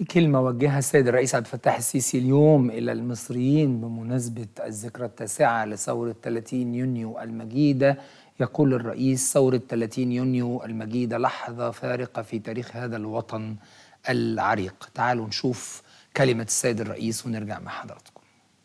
كلمة وجهها السيد الرئيس عبد الفتاح السيسي اليوم إلى المصريين بمناسبة الذكرى التاسعة لثورة 30 يونيو المجيدة. يقول الرئيس: ثورة 30 يونيو المجيدة لحظة فارقة في تاريخ هذا الوطن العريق. تعالوا نشوف كلمة السيد الرئيس ونرجع مع حضراتكم.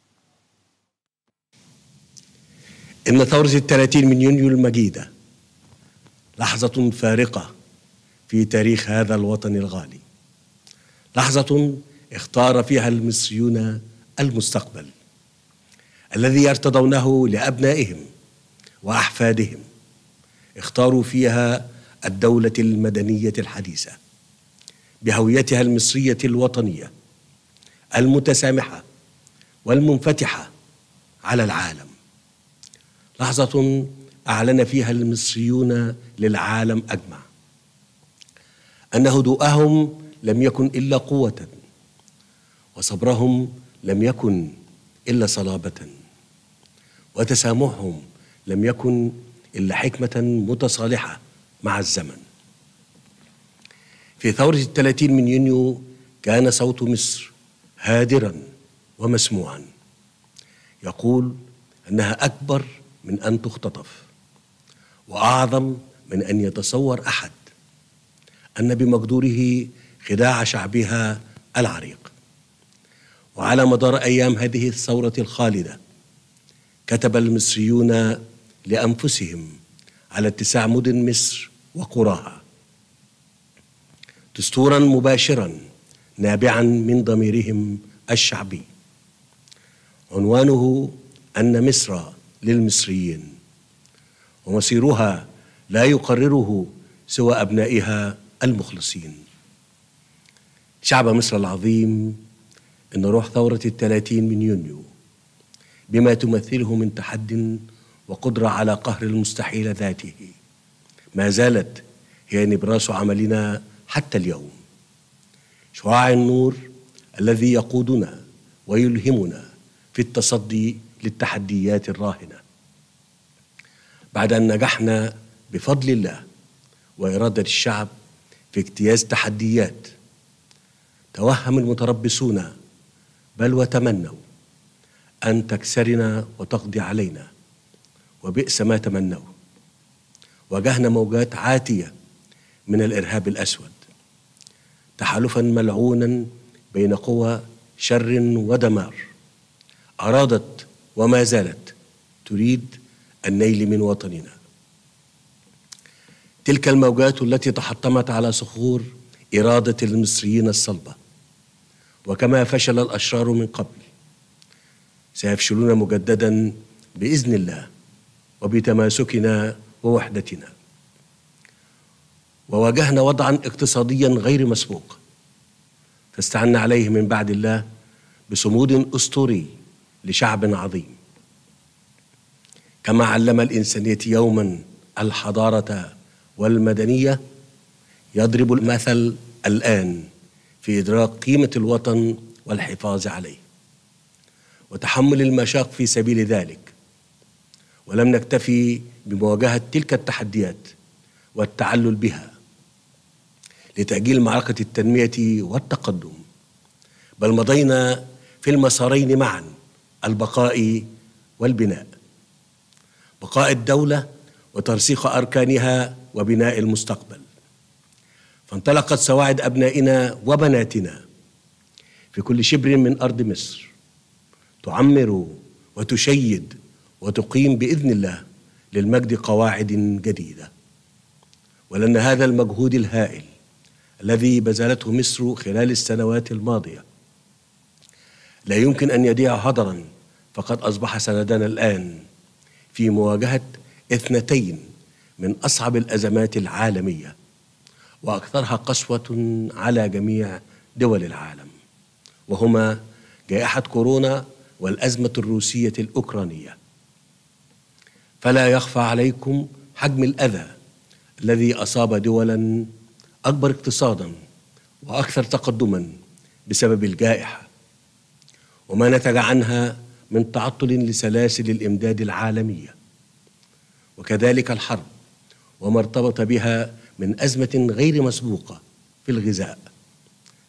إن ثورة 30 من يونيو المجيدة لحظة فارقة في تاريخ هذا الوطن الغالي، لحظة اختار فيها المصريون المستقبل الذي يرتضونه لأبنائهم وأحفادهم. اختاروا فيها الدولة المدنية الحديثة بهويتها المصرية الوطنية المتسامحة والمنفتحة على العالم، لحظة أعلن فيها المصريون للعالم أجمع أن هدوءهم لم يكن إلا قوة، وصبرهم لم يكن إلا صلابة، وتسامحهم لم يكن إلا حكمة متصالحة مع الزمن. في ثورة 30 من يونيو كان صوت مصر هادرا ومسموعا يقول أنها أكبر من أن تختطف، وأعظم من أن يتصور أحد أن بمقدوره خداع شعبها العريق. وعلى مدار أيام هذه الثورة الخالدة كتب المصريون لأنفسهم على اتساع مدن مصر وقراها دستورا مباشرا نابعا من ضميرهم الشعبي، عنوانه أن مصر للمصريين، ومصيرها لا يقرره سوى أبنائها المخلصين. شعب مصر العظيم، إن روح ثورة 30 من يونيو بما تمثله من تحد وقدرة على قهر المستحيل ذاته ما زالت هي نبراس عملنا حتى اليوم، شعاع النور الذي يقودنا ويلهمنا في التصدي للتحديات الراهنة. بعد أن نجحنا بفضل الله وإرادة الشعب في اجتياز تحديات، توهم المتربصون بل وتمنوا أن تكسرنا وتقضي علينا، وبئس ما تمنوا. واجهنا موجات عاتية من الإرهاب الأسود، تحالفا ملعونا بين قوى شر ودمار أرادت وما زالت تريد النيل من وطننا. تلك الموجات التي تحطمت على صخور إرادة المصريين الصلبة، وكما فشل الأشرار من قبل سيفشلون مجددا بإذن الله وبتماسكنا ووحدتنا. وواجهنا وضعا اقتصاديا غير مسبوق، فاستعنا عليه من بعد الله بصمود أسطوري لشعب عظيم. كما علم الإنسانية يوما الحضارة والمدنية، يضرب المثل الآن في إدراك قيمة الوطن والحفاظ عليه وتحمل المشاق في سبيل ذلك. ولم نكتفي بمواجهة تلك التحديات والتعلل بها لتأجيل معركة التنمية والتقدم، بل مضينا في المسارين معا: البقاء والبناء، بقاء الدولة وترسيخ أركانها وبناء المستقبل. فانطلقت سواعد أبنائنا وبناتنا في كل شبر من أرض مصر تعمر وتشيد وتقيم بإذن الله للمجد قواعد جديدة. ولأن هذا المجهود الهائل الذي بذلته مصر خلال السنوات الماضية لا يمكن أن يضيع هدرا، فقد أصبح سندنا الآن في مواجهة 2 من أصعب الأزمات العالمية وأكثرها قسوة على جميع دول العالم، وهما جائحة كورونا والأزمة الروسية الأوكرانية. فلا يخفى عليكم حجم الأذى الذي أصاب دولا أكبر اقتصادا وأكثر تقدما بسبب الجائحة، وما نتج عنها من تعطل لسلاسل الإمداد العالمية، وكذلك الحرب وما ارتبط بها من أزمة غير مسبوقة في الغذاء،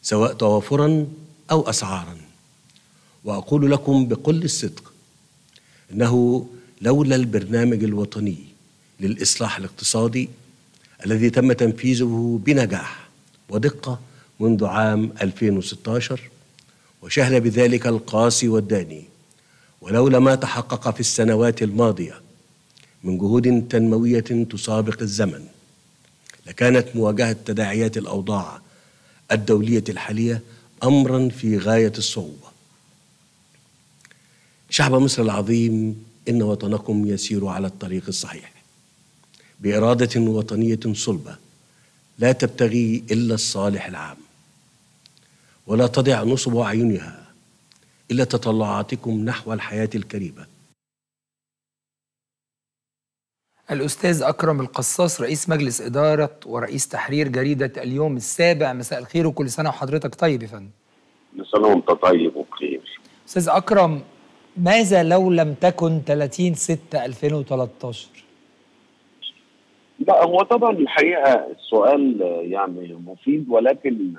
سواء توافرا أو أسعارا. وأقول لكم بكل الصدق إنه لولا البرنامج الوطني للإصلاح الاقتصادي الذي تم تنفيذه بنجاح ودقة منذ عام 2016 وشهد بذلك القاسي والداني، ولولا ما تحقق في السنوات الماضية من جهود تنموية تسابق الزمن، لكانت مواجهة تداعيات الأوضاع الدولية الحالية أمرا في غاية الصعوبة. شعب مصر العظيم، إن وطنكم يسير على الطريق الصحيح بإرادة وطنية صلبة لا تبتغي إلا الصالح العام، ولا تضع نصب أعينها إلا تطلعاتكم نحو الحياة الكريمة. الأستاذ أكرم القصاص، رئيس مجلس إدارة ورئيس تحرير جريدة اليوم السابع، مساء الخير وكل سنة وحضرتك طيب يا فندم. كل سنة وأنت طيب وبخير. أستاذ أكرم، ماذا لو لم تكن 30/6/2013؟ لا، هو طبعا الحقيقة السؤال يعني مفيد، ولكن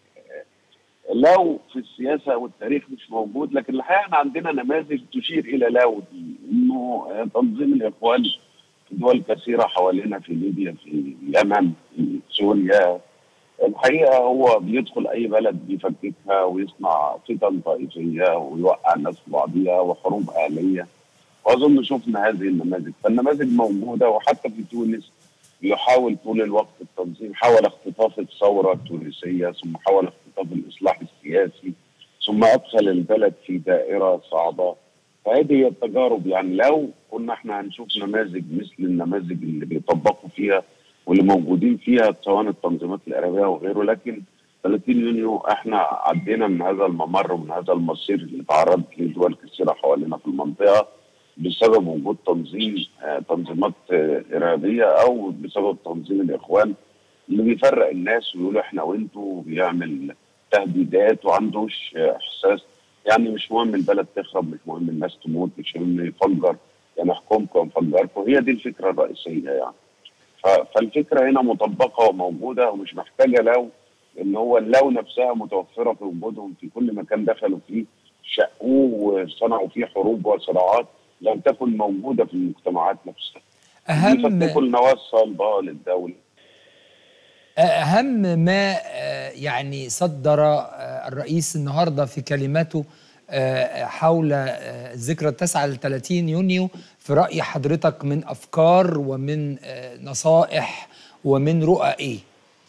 لو في السياسة والتاريخ مش موجود، لكن الحقيقة احنا عندنا نماذج تشير إلى لو دي، إنه تنظيم الإخوان في دول كثيرة حوالينا، في ليبيا، في اليمن، في سوريا. الحقيقة هو بيدخل أي بلد بيفككها ويصنع فتن طائفية ويوقع الناس في بعضيها وحروب أهلية، وأظن شفنا هذه النماذج. فالنماذج موجودة، وحتى في تونس يحاول طول الوقت التنظيم، حاول اختطاف الثورة التونسية، ثم حاول اختطاف الإصلاح السياسي، ثم أدخل البلد في دائرة صعبة. فهذه هي التجارب. يعني لو كنا احنا هنشوف نماذج مثل النماذج اللي بيطبقوا فيها واللي موجودين فيها سواء التنظيمات الإرهابية وغيره، لكن 30 يونيو احنا عدينا من هذا الممر ومن هذا المصير اللي تعرضت له دول كثيرة حوالينا في المنطقة بسبب وجود تنظيمات إرهابية، أو بسبب تنظيم الإخوان اللي بيفرق الناس ويقول احنا وانتوا، وبيعمل تهديدات وعندوش إحساس. يعني مش مهم البلد تخرب، مش مهم الناس تموت، مش مهم يفجر، يعني احكمكم وفجركم. هي دي الفكرة الرئيسية يعني. فالفكرة هنا مطبقة وموجودة ومش محتاجة لو، ان هو اللو نفسها متوفرة في وجودهم في كل مكان دخلوا فيه، شقوه وصنعوا فيه حروب وصراعات لم تكن موجودة في المجتمعات نفسها. فتكن نواة صلبة للدولة. أهم ما يعني صدر الرئيس النهاردة في كلمته حول الذكرى 9/30 يونيو، في رأي حضرتك من أفكار ومن نصائح ومن رؤى إيه؟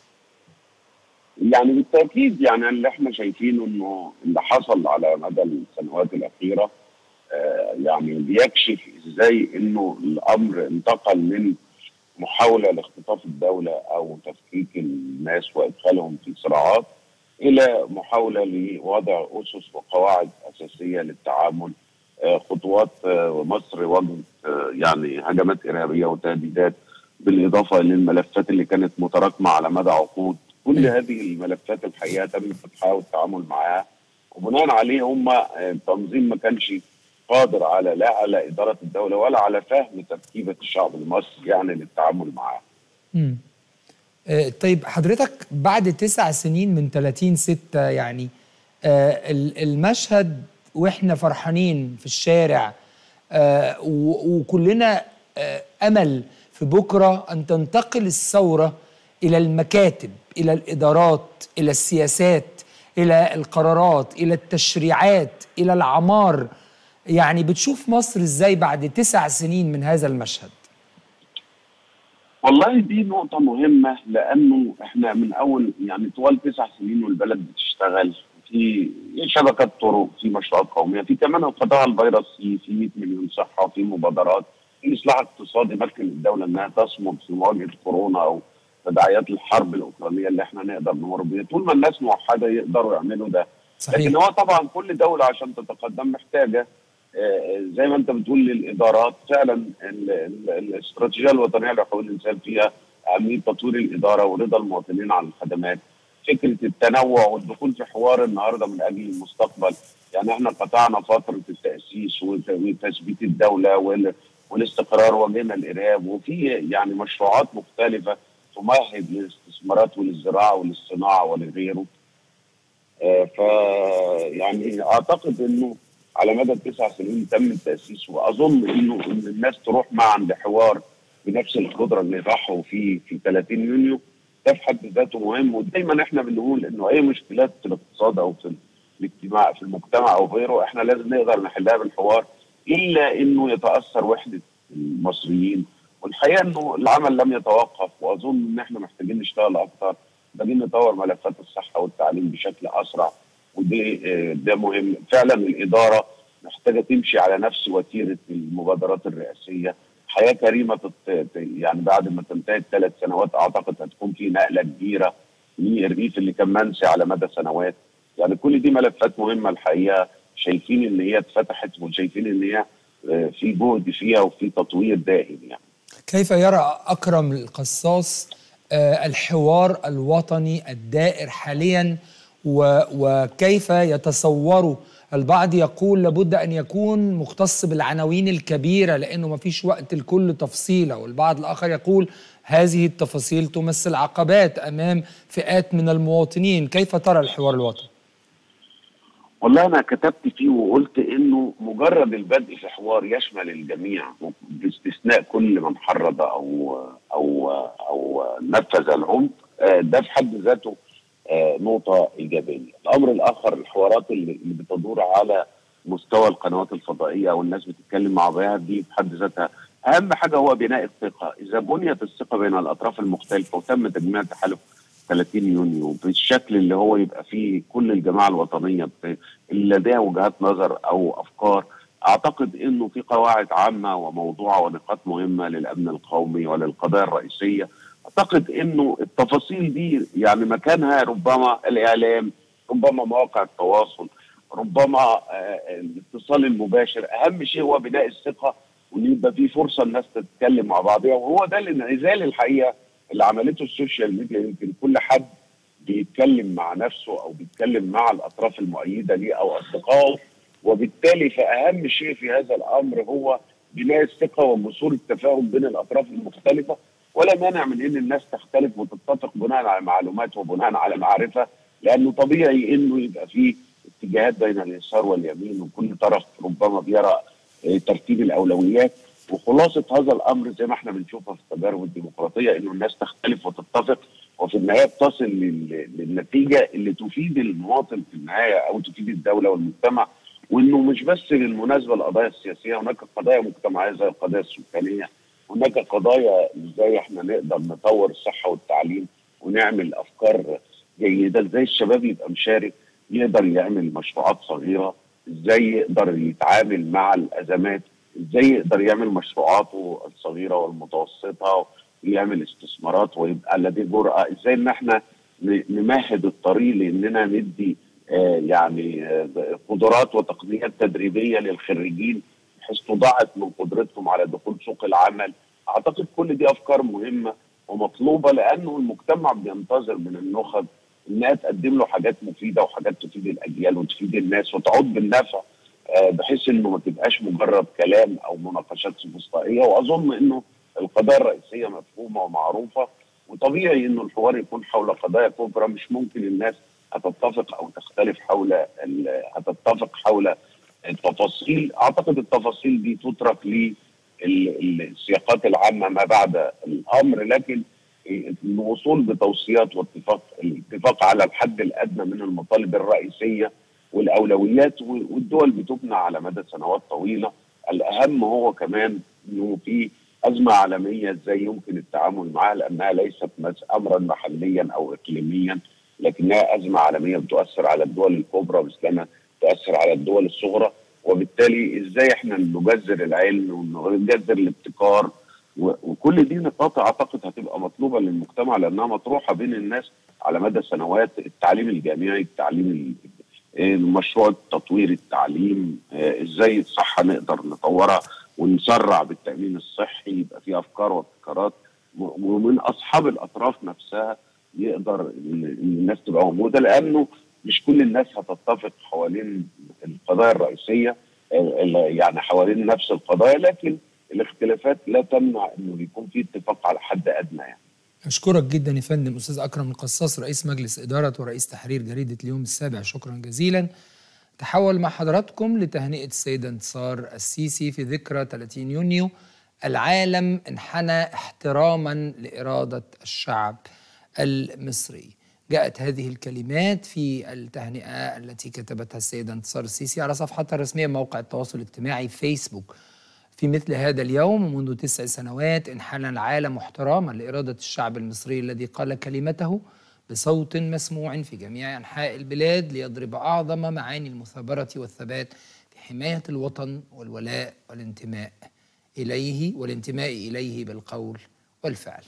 يعني بالتأكيد، يعني اللي احنا شايفينه انه اللي حصل على مدى السنوات الأخيرة يعني بيكشف ازاي انه الأمر انتقل من محاولة لاختطاف الدولة أو تفكيك الناس وإدخالهم في صراعات إلى محاولة لوضع أسس وقواعد أساسية للتعامل. خطوات مصر واجهت يعني هجمات إرهابية وتهديدات، بالإضافة للملفات اللي كانت متراكمة على مدى عقود. كل هذه الملفات الحقيقة تم فتحها والتعامل معها، وبناء عليه هم التنظيم ما كانش قادر لا على إدارة الدولة ولا على فهم تركيبة الشعب المصري يعني للتعامل معاه. طيب حضرتك بعد 9 سنين من 30/6 يعني المشهد وإحنا فرحانين في الشارع وكلنا أمل في بكرة أن تنتقل الثورة إلى المكاتب، إلى الإدارات، إلى السياسات، إلى القرارات، إلى التشريعات، إلى العمار. يعني بتشوف مصر إزاي بعد 9 سنين من هذا المشهد؟ والله دي نقطة مهمة، لأنه احنا من أول يعني طوال 9 سنين والبلد بتشتغل في شبكات طرق، في مشروعات قومية، في كمان القطاع الفيروسي، في 100 مليون صحة، في مبادرات، في إصلاح اقتصادي مكن الدولة إنها تصمد في مواجهة كورونا أو تداعيات الحرب الأوكرانية اللي احنا نقدر نمر بيها. طول ما الناس موحدة يقدروا يعملوا ده. صحيح. لكن هو طبعا كل دولة عشان تتقدم محتاجة زي ما انت بتقول للادارات فعلا الاستراتيجيه الوطنيه لحقوق الانسان فيها اهميه تطوير الاداره ورضا المواطنين عن الخدمات، فكره التنوع والدخول في حوار النهارده من اجل المستقبل. يعني احنا قطعنا فتره التاسيس وتثبيت الدوله والاستقرار، واجهنا الارهاب، وفي يعني مشروعات مختلفه تمهد للاستثمارات وللزراعه وللصناعه ولغيره. ف يعني اعتقد انه على مدى 9 سنين تم التاسيس، واظن انه ان الناس تروح معا لحوار بنفس القدره اللي راحوا فيه في 30 يونيو. ده في حد ذاته مهم. ودايما احنا بنقول انه اي مشكلات في الاقتصاد او في الاجتماع في المجتمع او غيره احنا لازم نقدر نحلها بالحوار، الا انه يتاثر وحده المصريين. والحقيقه انه العمل لم يتوقف، واظن ان احنا محتاجين نشتغل اكثر، محتاجين نطور ملفات الصحه والتعليم بشكل اسرع. ده مهم فعلا. الاداره محتاجه تمشي على نفس وتيره المبادرات الرئاسيه. حياه كريمه يعني بعد ما تنتهي ال3 سنوات اعتقد هتكون في نقله كبيره للريف اللي كان منسي على مدى سنوات. يعني كل دي ملفات مهمه الحقيقه، شايفين ان هي اتفتحت وشايفين ان هي في جهد فيها وفي تطوير دائم يعني. كيف يرى أكرم القصاص الحوار الوطني الدائر حاليا، وكيف يتصوره؟ البعض يقول لابد أن يكون مختص بالعناوين الكبيرة لأنه ما فيش وقت لكل تفصيلة، والبعض الآخر يقول هذه التفاصيل تمثل عقبات أمام فئات من المواطنين. كيف ترى الحوار الوطني؟ والله أنا كتبت فيه وقلت إنه مجرد البدء في حوار يشمل الجميع باستثناء كل من حرض أو نفذ العنف، ده في حد ذاته نقطة إيجابية. الأمر الآخر الحوارات اللي بتدور على مستوى القنوات الفضائية والناس بتتكلم مع بعض دي في حد ذاتها أهم حاجة هو بناء الثقة. إذا بنيت الثقة بين الأطراف المختلفة وتم تجميع تحالف 30 يونيو بالشكل اللي هو يبقى فيه كل الجماعة الوطنية اللي لديها وجهات نظر أو أفكار، أعتقد إنه في قواعد عامة وموضوعة ونقاط مهمة للأمن القومي وللقضايا الرئيسية. أعتقد إنه التفاصيل دي يعني مكانها ربما الإعلام، ربما مواقع التواصل، ربما الاتصال المباشر. أهم شيء هو بناء الثقة وإن يبقى في فرصة الناس تتكلم مع بعضها، وهو ده الانعزال الحقيقة اللي عملته السوشيال ميديا. يمكن كل حد بيتكلم مع نفسه أو بيتكلم مع الأطراف المؤيدة ليه أو أصدقائه، وبالتالي فأهم شيء في هذا الأمر هو بناء الثقة ووصول التفاهم بين الأطراف المختلفة. ولا مانع من ان الناس تختلف وتتفق بناء على معلومات وبناء على معرفه، لانه طبيعي انه يبقى في اتجاهات بين اليسار واليمين وكل طرف ربما بيرى ترتيب الاولويات. وخلاصه هذا الامر زي ما احنا بنشوفها في التجارب الديمقراطيه انه الناس تختلف وتتفق وفي النهايه تصل للنتيجه اللي تفيد المواطن في النهايه او تفيد الدوله والمجتمع. وانه مش بس بالمناسبه القضايا السياسيه، هناك قضايا مجتمعيه زي القضايا السكانيه، هناك قضايا ازاي احنا نقدر نطور الصحه والتعليم ونعمل افكار جيده، ازاي الشباب يبقى مشارك يقدر يعمل مشروعات صغيره، ازاي يقدر يتعامل مع الازمات، ازاي يقدر يعمل مشروعاته الصغيره والمتوسطه ويعمل استثمارات ويبقى لديه جرأه، ازاي ان احنا نمهد الطريق لاننا ندي يعني قدرات وتقنيات تدريبيه للخريجين بحيث تضاعف من قدرتهم على دخول سوق العمل. اعتقد كل دي افكار مهمه ومطلوبه، لانه المجتمع بينتظر من النخب انها تقدم له حاجات مفيده وحاجات تفيد الاجيال وتفيد الناس وتعود بالنفع، بحيث انه ما تبقاش مجرد كلام او مناقشات سوفسطائيه. واظن انه القضايا الرئيسيه مفهومه ومعروفه، وطبيعي انه الحوار يكون حول قضايا كبرى. مش ممكن الناس هتتفق او تختلف هتتفق حول التفاصيل. اعتقد التفاصيل دي تترك للسياقات العامه ما بعد الامر، لكن الوصول بتوصيات الاتفاق على الحد الادنى من المطالب الرئيسيه والاولويات، والدول بتبنى على مدى سنوات طويله. الاهم هو كمان انه في ازمه عالميه ازاي يمكن التعامل معها، لانها ليست امرا محليا او اقليميا، لكنها ازمه عالميه بتؤثر على الدول الكبرى مثلنا تؤثر على الدول الصغرى. وبالتالي ازاي احنا نجذر العلم ونجذر الابتكار، وكل دي نقاط اعتقد هتبقى مطلوبه للمجتمع لانها مطروحه بين الناس على مدى سنوات. التعليم الجامعي، التعليم المشروع تطوير التعليم، ازاي الصحه نقدر نطورها ونسرع بالتامين الصحي، يبقى في افكار وابتكارات ومن اصحاب الاطراف نفسها يقدر الناس تبقى موجوده، لانه مش كل الناس هتتفق حوالين القضايا الرئيسيه يعني حوالين نفس القضايا، لكن الاختلافات لا تمنع انه يكون في اتفاق على حد ادنى يعني. أشكرك جدا يا فندم أستاذ أكرم القصاص، رئيس مجلس إدارة ورئيس تحرير جريدة اليوم السابع، شكرا جزيلا. تحول مع حضراتكم لتهنئة السيدة انتصار السيسي في ذكرى 30 يونيو. العالم انحنى احتراما لإرادة الشعب المصري. جاءت هذه الكلمات في التهنئة التي كتبتها السيدة انتصار السيسي على صفحتها الرسمية موقع التواصل الاجتماعي فيسبوك. في مثل هذا اليوم منذ 9 سنوات انحنى العالم احتراما لإرادة الشعب المصري الذي قال كلمته بصوت مسموع في جميع أنحاء البلاد ليضرب أعظم معاني المثابرة والثبات في حماية الوطن والولاء والانتماء إليه بالقول والفعل.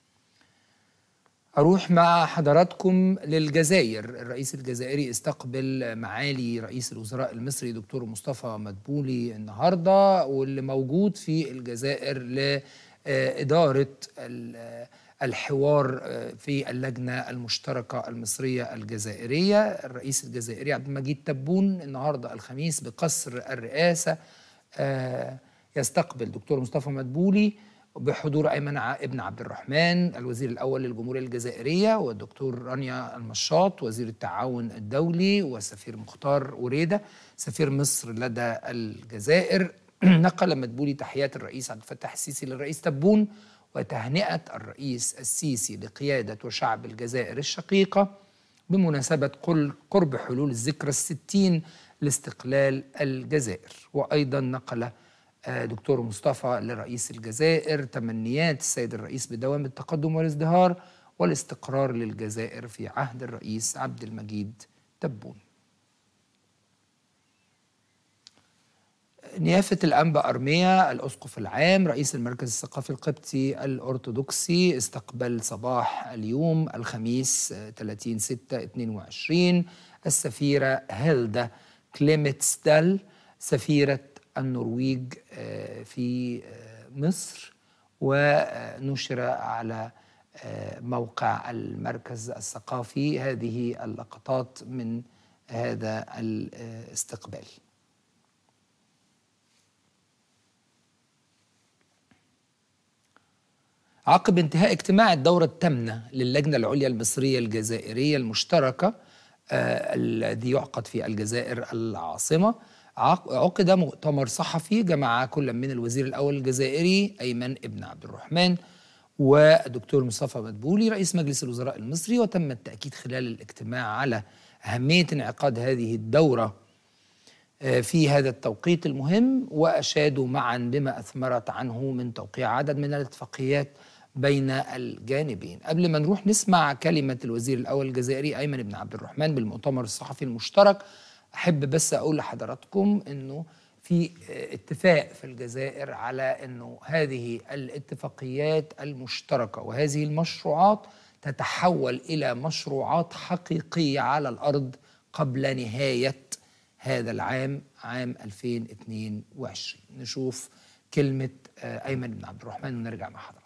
أروح مع حضراتكم للجزائر. الرئيس الجزائري استقبل معالي رئيس الوزراء المصري دكتور مصطفى مدبولي النهاردة، واللي موجود في الجزائر لإدارة الحوار في اللجنة المشتركة المصرية الجزائرية. الرئيس الجزائري عبد المجيد تبون النهاردة الخميس بقصر الرئاسة يستقبل دكتور مصطفى مدبولي بحضور أيمن ابن عبد الرحمن الوزير الأول للجمهورية الجزائرية، والدكتور رانيا المشاط وزير التعاون الدولي، والسفير مختار وريدة سفير مصر لدى الجزائر. نقل مدبولي تحيات الرئيس عبد الفتاح السيسي للرئيس تبون وتهنئة الرئيس السيسي لقيادة وشعب الجزائر الشقيقة بمناسبة قرب حلول الذكرى 60 لاستقلال الجزائر. وأيضا نقل دكتور مصطفى لرئيس الجزائر تمنيات السيد الرئيس بدوام التقدم والازدهار والاستقرار للجزائر في عهد الرئيس عبد المجيد تبون. نيافة الأنبا أرميا الأسقف العام رئيس المركز الثقافي القبطي الأرثوذكسي استقبل صباح اليوم الخميس 30/6/22 السفيرة هيلدا كليمتسدال سفيرة النرويج في مصر، ونشر على موقع المركز الثقافي هذه اللقطات من هذا الاستقبال. عقب انتهاء اجتماع الدورة الثامنة للجنة العليا المصرية الجزائرية المشتركة الذي يعقد في الجزائر العاصمة، عقد مؤتمر صحفي جمع كل من الوزير الأول الجزائري أيمن ابن عبد الرحمن ودكتور مصطفى مدبولي رئيس مجلس الوزراء المصري، وتم التأكيد خلال الاجتماع على أهمية انعقاد هذه الدورة في هذا التوقيت المهم، وأشادوا معا بما أثمرت عنه من توقيع عدد من الاتفاقيات بين الجانبين. قبل ما نروح نسمع كلمة الوزير الأول الجزائري أيمن بن عبد الرحمن بالمؤتمر الصحفي المشترك، أحب بس أقول لحضراتكم أنه في اتفاق في الجزائر على أنه هذه الاتفاقيات المشتركة وهذه المشروعات تتحول إلى مشروعات حقيقية على الأرض قبل نهاية هذا العام، عام 2022. نشوف كلمة أيمن بن عبد الرحمن ونرجع مع حضراتكم.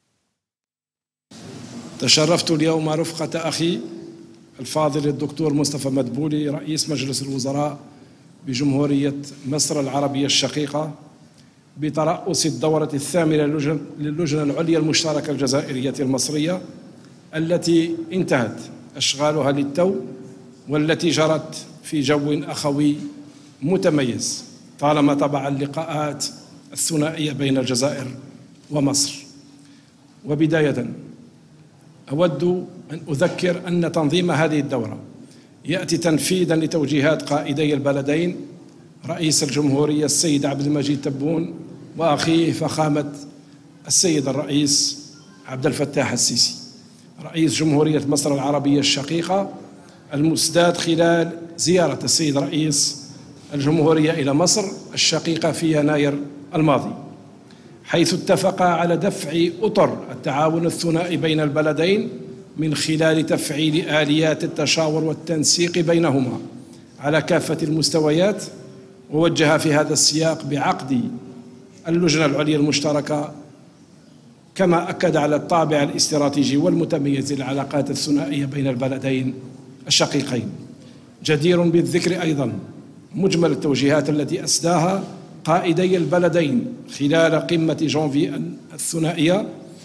تشرفت اليوم رفقة أخي الفاضل الدكتور مصطفى مدبولي رئيس مجلس الوزراء بجمهورية مصر العربية الشقيقة بترأس الدورة الثامنة للجنة العليا المشتركة الجزائرية المصرية التي انتهت أشغالها للتو، والتي جرت في جو أخوي متميز طالما تبع اللقاءات الثنائية بين الجزائر ومصر. وبداية أود أن أذكر أن تنظيم هذه الدورة يأتي تنفيذا لتوجيهات قائدي البلدين رئيس الجمهورية السيد عبد المجيد تبون وأخيه فخامة السيد الرئيس عبد الفتاح السيسي رئيس جمهورية مصر العربية الشقيقة، المسداد خلال زيارة السيد رئيس الجمهورية إلى مصر الشقيقة في يناير الماضي، حيث اتفقا على دفع أطر التعاون الثنائي بين البلدين من خلال تفعيل آليات التشاور والتنسيق بينهما على كافة المستويات. ووجه في هذا السياق بعقد اللجنة العليا المشتركة، كما أكد على الطابع الاستراتيجي والمتميز للعلاقات الثنائية بين البلدين الشقيقين. جدير بالذكر أيضا مجمل التوجيهات التي أسداها قائدي البلدين خلال قمة جانفي الثنائية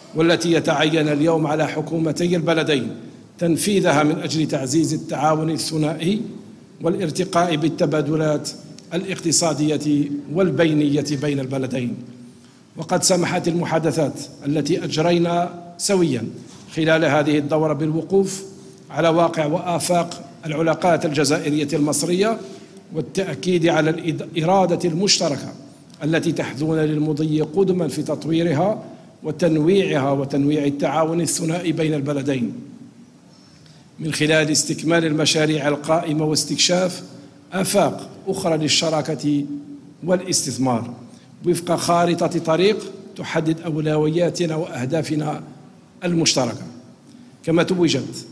والتي يتعين اليوم على حكومتي البلدين تنفيذها من أجل تعزيز التعاون الثنائي والارتقاء بالتبادلات الاقتصادية والبينية بين البلدين. وقد سمحت المحادثات التي أجرينا سويا خلال هذه الدورة بالوقوف على واقع وآفاق العلاقات الجزائرية المصرية والتأكيد على الإرادة المشتركة التي تحذون للمضي قدما في تطويرها وتنويعها وتنويع التعاون الثنائي بين البلدين من خلال استكمال المشاريع القائمة واستكشاف آفاق أخرى للشراكة والاستثمار وفق خارطة طريق تحدد أولوياتنا وأهدافنا المشتركة. كما توجت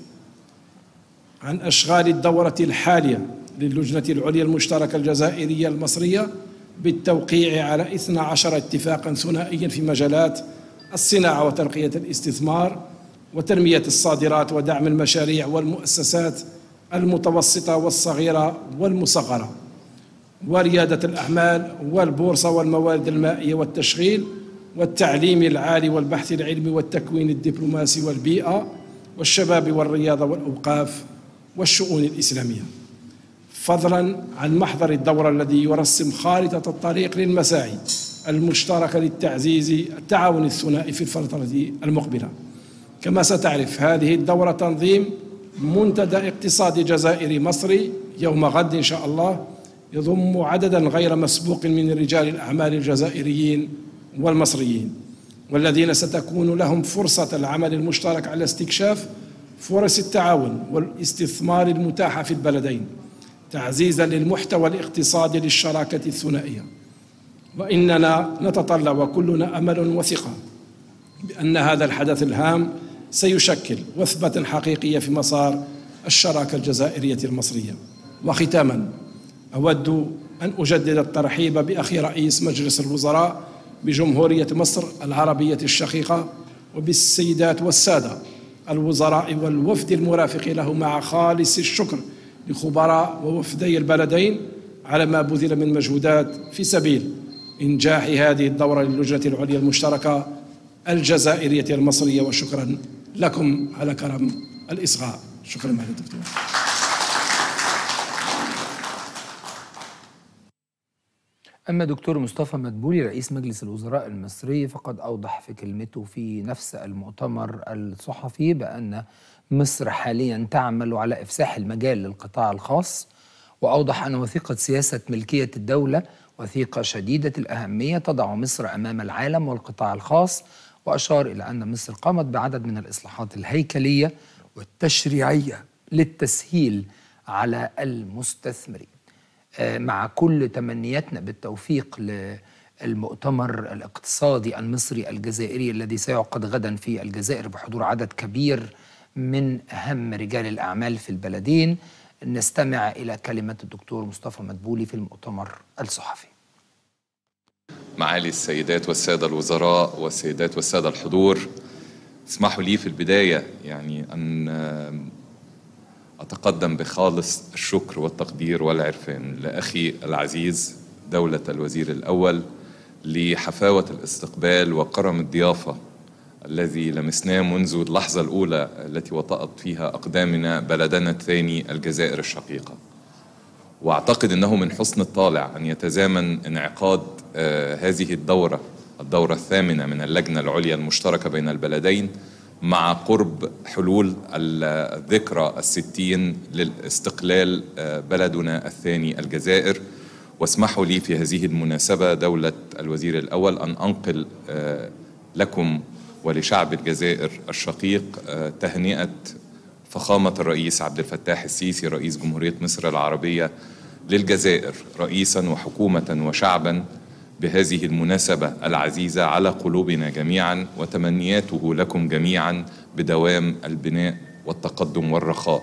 عن أشغال الدورة الحالية للجنة العليا المشتركة الجزائرية المصرية بالتوقيع على 12 اتفاقا ثنائيا في مجالات الصناعة وتنقية الاستثمار وتنمية الصادرات ودعم المشاريع والمؤسسات المتوسطة والصغيرة والمصغرة وريادة الأعمال والبورصة والموارد المائية والتشغيل والتعليم العالي والبحث العلمي والتكوين الدبلوماسي والبيئة والشباب والرياضة والأوقاف والشؤون الإسلامية، فضلا عن محضر الدورة الذي يرسم خارطة الطريق للمساعي المشتركة للتعزيز التعاون الثنائي في الفترة المقبلة. كما ستعرف هذه الدورة تنظيم منتدى اقتصادي جزائري مصري يوم غد إن شاء الله يضم عددا غير مسبوق من رجال الأعمال الجزائريين والمصريين، والذين ستكون لهم فرصة العمل المشترك على استكشاف فرص التعاون والاستثمار المتاحة في البلدين تعزيزا للمحتوى الاقتصادي للشراكة الثنائية. وإننا نتطلع وكلنا أمل وثقة بأن هذا الحدث الهام سيشكل وثبة حقيقية في مسار الشراكة الجزائرية المصرية. وختاما أود أن أجدد الترحيب بأخي رئيس مجلس الوزراء بجمهورية مصر العربية الشقيقة وبالسيدات والسادة الوزراء والوفد المرافق له مع خالص الشكر لخبراء ووفدي البلدين على ما بذل من مجهودات في سبيل إنجاح هذه الدورة للجنة العليا المشتركة الجزائرية المصرية. وشكرا لكم على كرم الإصغاء. شكرا معالي الدكتور. أما دكتور مصطفى مدبولي رئيس مجلس الوزراء المصري فقد أوضح في كلمته في نفس المؤتمر الصحفي بأن مصر حاليا تعمل على إفساح المجال للقطاع الخاص، وأوضح أن وثيقة سياسة ملكية الدولة وثيقة شديدة الأهمية تضع مصر أمام العالم والقطاع الخاص، وأشار إلى أن مصر قامت بعدد من الإصلاحات الهيكلية والتشريعية للتسهيل على المستثمرين. مع كل تمنياتنا بالتوفيق للمؤتمر الاقتصادي المصري الجزائري الذي سيعقد غدا في الجزائر بحضور عدد كبير من أهم رجال الأعمال في البلدين، نستمع إلى كلمة الدكتور مصطفى مدبولي في المؤتمر الصحفي. معالي السيدات والسادة الوزراء والسيدات والسادة الحضور، اسمحوا لي في البداية أن أتقدم بخالص الشكر والتقدير والعرفان لأخي العزيز دولة الوزير الأول لحفاوة الاستقبال وكرم الضيافة الذي لمسناه منذ اللحظة الأولى التي وطأت فيها أقدامنا بلدنا الثاني الجزائر الشقيقة. وأعتقد أنه من حسن الطالع أن يتزامن انعقاد هذه الدورة الثامنة من اللجنة العليا المشتركة بين البلدين مع قرب حلول الذكرى 60 لاستقلال بلدنا الثاني الجزائر. واسمحوا لي في هذه المناسبة دولة الوزير الأول أن أنقل لكم ولشعب الجزائر الشقيق تهنئة فخامة الرئيس عبد الفتاح السيسي رئيس جمهورية مصر العربية للجزائر رئيسا وحكومة وشعبا بهذه المناسبة العزيزة على قلوبنا جميعا، وتمنياته لكم جميعا بدوام البناء والتقدم والرخاء.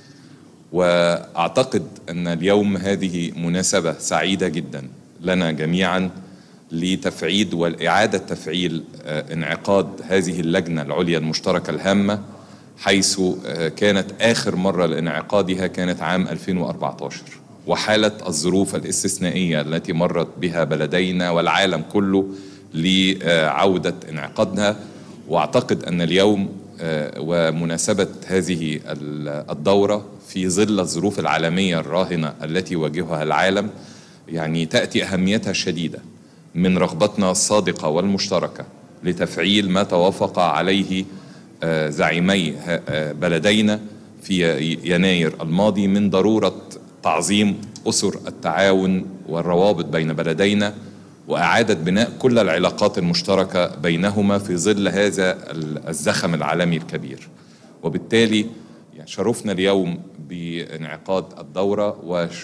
وأعتقد أن اليوم هذه مناسبة سعيدة جدا لنا جميعا لتفعيد والإعادة تفعيل انعقاد هذه اللجنة العليا المشتركة الهامة، حيث كانت آخر مرة لانعقادها كانت عام 2014، وحالة الظروف الاستثنائية التي مرت بها بلدينا والعالم كله لعودة انعقادها وأعتقد أن اليوم ومناسبة هذه الدورة في ظل الظروف العالمية الراهنة التي يواجهها العالم، يعني تأتي أهميتها الشديدة من رغبتنا الصادقة والمشتركة لتفعيل ما توافق عليه زعيمي بلدينا في يناير الماضي من ضرورة تعظيم أسر التعاون والروابط بين بلدينا وإعادة بناء كل العلاقات المشتركة بينهما في ظل هذا الزخم العالمي الكبير. وبالتالي شرفنا اليوم بانعقاد الدورة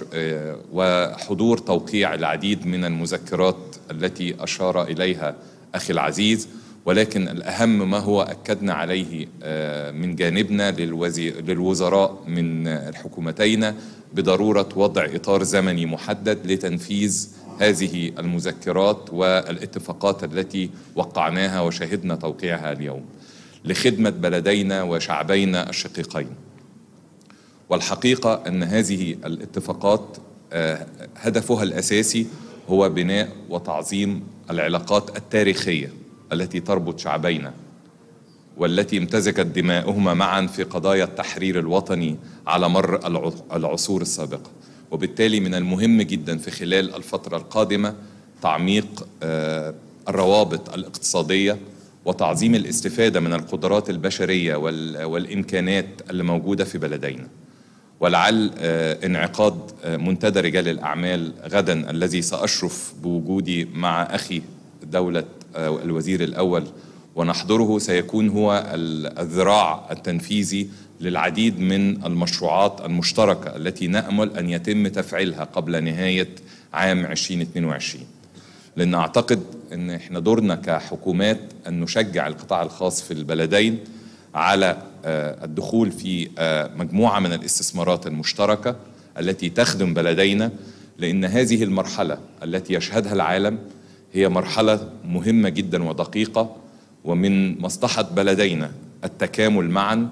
وحضور توقيع العديد من المذكرات التي أشار إليها أخي العزيز، ولكن الأهم ما هو أكدنا عليه من جانبنا للوزراء من الحكومتين بضرورة وضع إطار زمني محدد لتنفيذ هذه المذكرات والاتفاقات التي وقعناها وشهدنا توقيعها اليوم لخدمة بلدينا وشعبينا الشقيقين. والحقيقة أن هذه الاتفاقات هدفها الأساسي هو بناء وتعظيم العلاقات التاريخية التي تربط شعبينا والتي امتزجت دماؤهما معا في قضايا التحرير الوطني على مر العصور السابقة. وبالتالي من المهم جدا في خلال الفترة القادمة تعميق الروابط الاقتصادية وتعظيم الاستفادة من القدرات البشرية والإمكانات اللي موجودة في بلدينا. ولعل انعقاد منتدى رجال الأعمال غدا الذي سأشرف بوجودي مع أخي دولة الوزير الأول ونحضره سيكون هو الذراع التنفيذي للعديد من المشروعات المشتركة التي نأمل أن يتم تفعيلها قبل نهاية عام 2022. لأن أعتقد أن إحنا دورنا كحكومات أن نشجع القطاع الخاص في البلدين على الدخول في مجموعة من الاستثمارات المشتركة التي تخدم بلدينا، لأن هذه المرحلة التي يشهدها العالم هي مرحلة مهمة جدا ودقيقة، ومن مصلحة بلدينا التكامل معا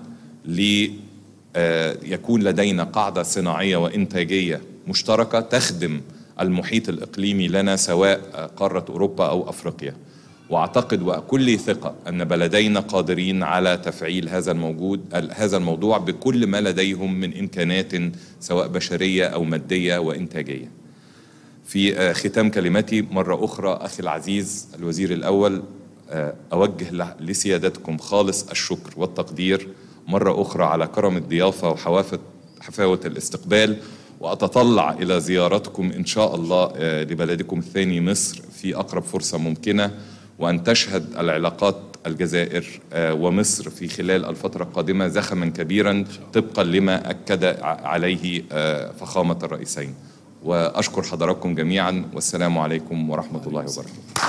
ليكون لدينا قاعدة صناعية وإنتاجية مشتركة تخدم المحيط الإقليمي لنا سواء قارة أوروبا أو أفريقيا. وأعتقد وكل ثقة أن بلدينا قادرين على تفعيل هذا الموضوع بكل ما لديهم من إمكانات سواء بشرية أو مادية وإنتاجية. في ختام كلمتي مرة أخرى أخي العزيز الوزير الأول، أوجه لسيادتكم خالص الشكر والتقدير مرة أخرى على كرم الضيافة وحفاوة الاستقبال، وأتطلع إلى زيارتكم إن شاء الله لبلدكم الثاني مصر في أقرب فرصة ممكنة، وأن تشهد العلاقات الجزائر ومصر في خلال الفترة القادمة زخما كبيرا طبقا لما أكد عليه فخامة الرئيسين. وأشكر حضراتكم جميعا، والسلام عليكم ورحمة الله وبركاته.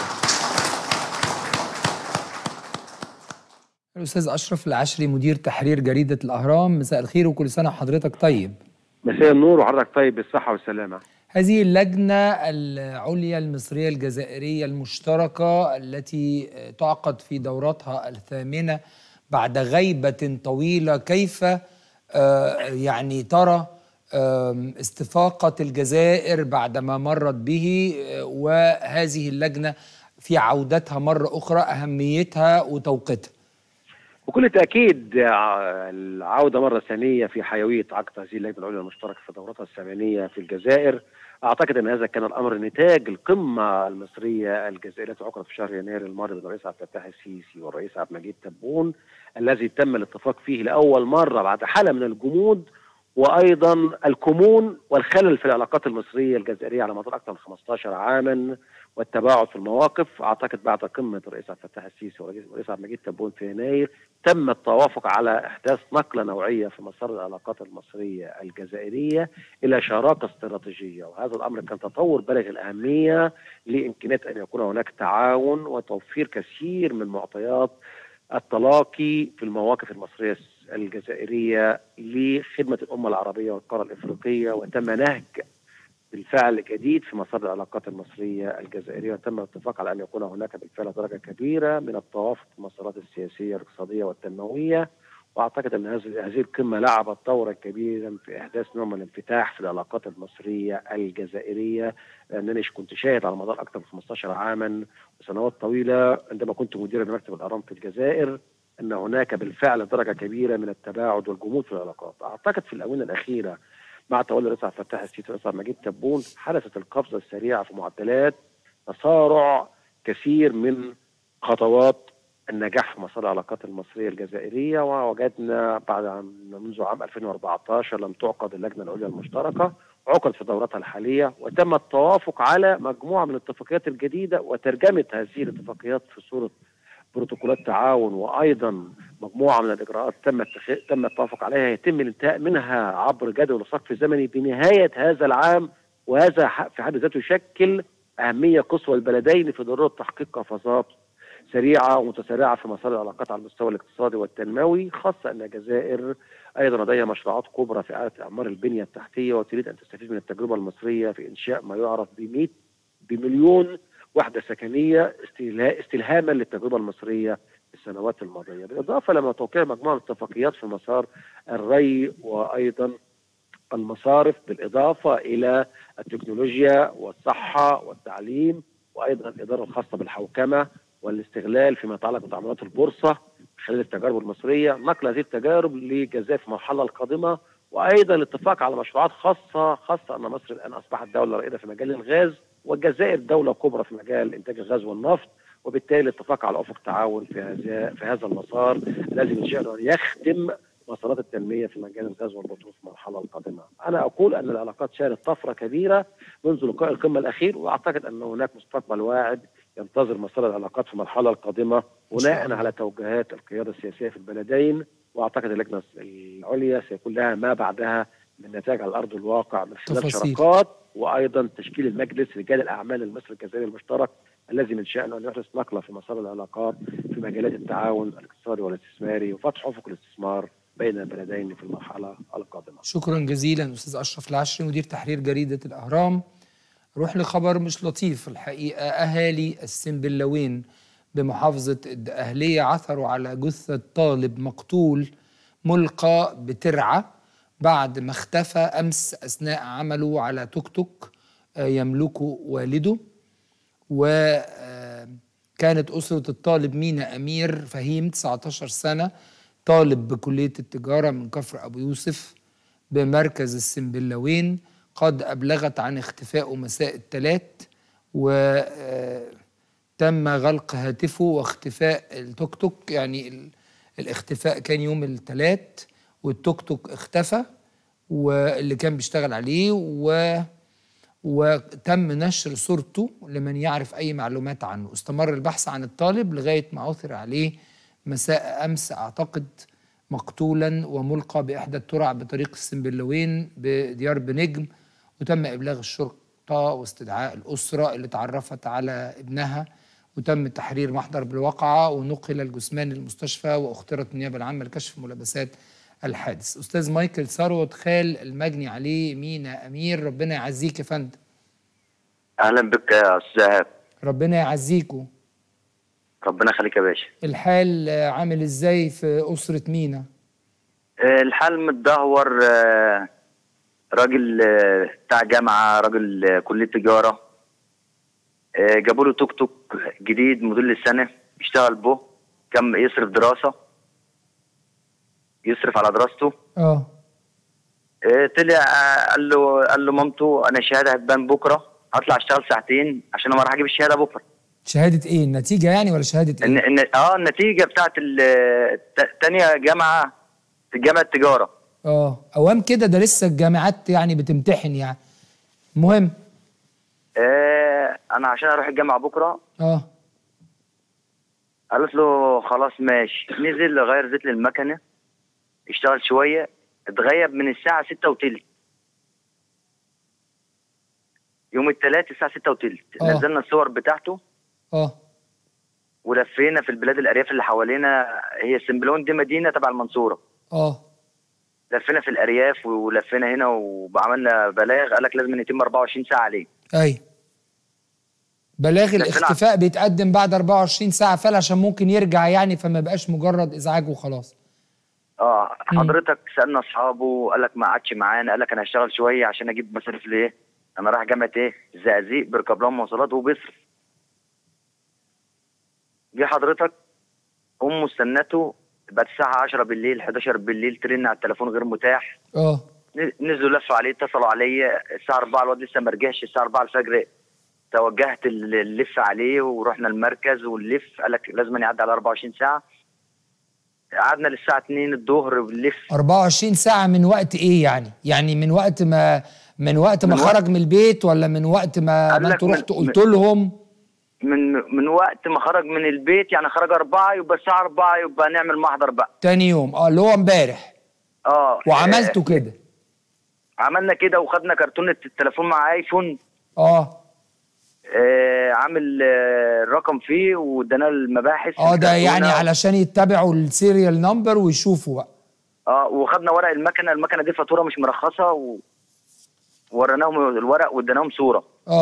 الأستاذ أشرف العشري مدير تحرير جريدة الأهرام، مساء الخير وكل سنة وحضرتك طيب. مساء النور وحضرتك طيب بالصحة والسلامة. هذه اللجنة العليا المصرية الجزائرية المشتركة التي تعقد في دورتها الثامنة بعد غيبة طويلة، كيف يعني ترى استفاقة الجزائر بعدما مرت به، وهذه اللجنة في عودتها مرة أخرى أهميتها وتوقيتها؟ بكل تأكيد العودة مرة ثانية في حيوية عقد هذه اللجنة العليا المشتركة في دورتها الثمانية في الجزائر. أعتقد أن هذا كان الأمر نتاج القمة المصرية الجزائرية التي عقدت في شهر يناير الماضي بين الرئيس عبد الفتاح السيسي والرئيس عبد المجيد تبون، الذي تم الاتفاق فيه لأول مرة بعد حالة من الجمود وأيضا الكمون والخلل في العلاقات المصرية الجزائرية على مدار أكثر من 15 عاما والتباعد في المواقف. أعتقد بعد قمة الرئيس عبد الفتاح السيسي والرئيس عبد المجيد تبون في يناير تم التوافق على إحداث نقلة نوعية في مسار العلاقات المصرية الجزائرية إلى شراكة استراتيجية، وهذا الأمر كان تطور بالغ الأهمية لإمكانية أن يكون هناك تعاون وتوفير كثير من معطيات التلاقي في المواقف المصرية الجزائرية لخدمة الأمة العربية والقارة الإفريقية. وتم نهج بالفعل جديد في مسار العلاقات المصرية الجزائرية، وتم الاتفاق على أن يكون هناك بالفعل درجة كبيرة من التوافق في المسارات السياسية والاقتصادية والتنموية، واعتقد ان هذه القمه لعبت دورا كبيرا في احداث نوع من الانفتاح في العلاقات المصريه الجزائريه، لانني كنت شاهد على مدار اكثر من 15 عاما وسنوات طويله عندما كنت مديرا لمكتب الاهرام في الجزائر ان هناك بالفعل درجه كبيره من التباعد والجمود في العلاقات. اعتقد في الاونه الاخيره مع تولي الرئيس عبد الفتاح السيسي والرئيس عبد المجيد تبون حدثت القفزه السريعه في معدلات تسارع كثير من خطوات النجاح في مسار العلاقات المصريه الجزائريه، ووجدنا منذ عام 2014 لم تعقد اللجنه العليا المشتركه، عقد في دورتها الحاليه وتم التوافق على مجموعه من الاتفاقيات الجديده وترجمه هذه الاتفاقيات في صوره بروتوكولات تعاون، وايضا مجموعه من الاجراءات تم التوافق عليها يتم الانتهاء منها عبر جدول سقف زمني بنهايه هذا العام، وهذا في حد ذاته يشكل اهميه قصوى البلدين في ضروره تحقيق قفزات سريعه ومتسارعه في مسار العلاقات على المستوى الاقتصادي والتنموي، خاصه ان الجزائر ايضا لديها مشروعات كبرى في اعاده اعمار البنيه التحتيه وتريد ان تستفيد من التجربه المصريه في انشاء ما يعرف بمليون وحده سكنيه استلهاما للتجربه المصريه في السنوات الماضيه، بالاضافه لما توقيع مجموعه من الاتفاقيات في مسار الري وايضا المصارف، بالاضافه الى التكنولوجيا والصحه والتعليم وايضا الاداره الخاصه بالحوكمه والاستغلال فيما يتعلق بتعاملات البورصه خلال التجارب المصريه، نقل هذه التجارب للجزائر في المرحله القادمه، وايضا الاتفاق على مشروعات خاصه ان مصر الان اصبحت دوله رائده في مجال الغاز والجزائر دوله كبرى في مجال انتاج الغاز والنفط، وبالتالي الاتفاق على افق تعاون في هذا المسار الذي من شأنه ان يخدم مسارات التنميه في مجال الغاز والبترول في المرحله القادمه. انا اقول ان العلاقات شهدت طفره كبيره منذ لقاء القمه الاخير، واعتقد ان هناك مستقبل واعد ينتظر مسار العلاقات في المرحله القادمه بناء على توجيهات القياده السياسيه في البلدين، واعتقد اللجنه العليا سيكون لها ما بعدها من نتائج على ارض الواقع من خلال شراكات وايضا تشكيل المجلس رجال الاعمال المصري الجزائري المشترك الذي من شأنه ان يحدث نقله في مسار العلاقات في مجالات التعاون الاقتصادي والاستثماري وفتح افق الاستثمار بين البلدين في المرحله القادمه. شكرا جزيلا استاذ اشرف العشري مدير تحرير جريده الاهرام. روح لخبر مش لطيف الحقيقه، اهالي السنبلاوين بمحافظه الدقهليه عثروا على جثه طالب مقتول ملقى بترعه بعد ما اختفى امس اثناء عمله على توك توك يملكه والده. وكانت أسرة الطالب مينا أمير فهيم 19 سنة طالب بكلية التجارة من كفر أبو يوسف بمركز السنبلاوين قد أبلغت عن اختفائه مساء الثلاث، وتم غلق هاتفه واختفاء التوك توك، يعني الاختفاء كان يوم الثلاث والتوك توك اختفى واللي كان بيشتغل عليه، وتم نشر صورته لمن يعرف أي معلومات عنه. استمر البحث عن الطالب لغاية ما عثر عليه مساء أمس أعتقد مقتولا وملقى بإحدى الترع بطريق السنبلاوين بديار بنجم، وتم إبلاغ الشرطة واستدعاء الأسرة اللي تعرفت على ابنها، وتم تحرير محضر بالواقعة ونقل الجثمان للمستشفى واختيرت النيابة العامة لكشف ملابسات الحادث. أستاذ مايكل ثروت خال المجني عليه مينا أمير، ربنا يعزيك يا فندم. أهلا بك يا أستاذ. ربنا يعزيكوا. ربنا يخليك يا باشا. الحال عامل إزاي في أسرة مينا؟ الحال متدهور، راجل بتاع جامعة، راجل كلية تجارة، جابوا له توك توك جديد موديل السنة يشتغل به، كم يصرف دراسة، يصرف على دراسته. طلع قال له مامته انا الشهاده هتبان بكره، هطلع اشتغل ساعتين عشان انا راح اجيب الشهاده بكره. شهاده ايه؟ النتيجه يعني ولا شهاده ايه؟ النتيجه بتاعت تانية جامعه في جامعه التجاره. اوام كده، ده لسه الجامعات يعني بتمتحن يعني. المهم انا عشان اروح الجامعه بكره قالت له خلاص ماشي. نزل غير زيت للمكنه، اشتغل شويه، اتغيب من الساعة 6:15 يوم الثلاث الساعة 6:15. نزلنا الصور بتاعته ولفينا في البلاد الأرياف اللي حوالينا. هي السنبلاوين دي مدينة تبع المنصورة. لفينا في الأرياف ولفينا هنا وعملنا بلاغ، قال لك لازم يتم 24 ساعة عليه. أي بلاغ الاختفاء بيتقدم بعد 24 ساعة فعلا عشان ممكن يرجع يعني، فما بقاش مجرد إزعاج وخلاص. حضرتك سالنا اصحابه، قال لك ما قعدش معانا، قال لك انا هشتغل شويه عشان اجيب مصاريف ليه؟ انا رايح جامعه ايه؟ الزقازيق، بركب لهم مواصلات وبيصرف. جه حضرتك امه استنته، بقت الساعه 10 بالليل 11 بالليل ترن على التليفون غير متاح. نزلوا لفوا عليه، اتصلوا عليا الساعه 4، الواد لسه ما رجعش. الساعه 4 الفجر توجهت اللف عليه ورحنا المركز واللف، قال لك لازم يعدي على 24 ساعه. قعدنا للساعه 2 الظهر بنلف. 24 ساعه من وقت ايه يعني؟ يعني من وقت ما خرج من البيت، ولا من وقت ما انتوا رحتوا قلت لهم؟ من وقت ما خرج من البيت، يعني خرج 4 يبقى الساعه 4 يبقى نعمل محضر بقى تاني يوم. اللي هو امبارح. وعملتوا كده؟ عملنا كده، وخدنا كرتونه التليفون مع ايفون. عامل الرقم فيه وادانا المباحث. ده يعني علشان يتبعوا السيريال نمبر ويشوفوا بقى. وخدنا ورق المكنه دي فاتوره مش مرخصه، ووريناهم الورق واديناهم صوره.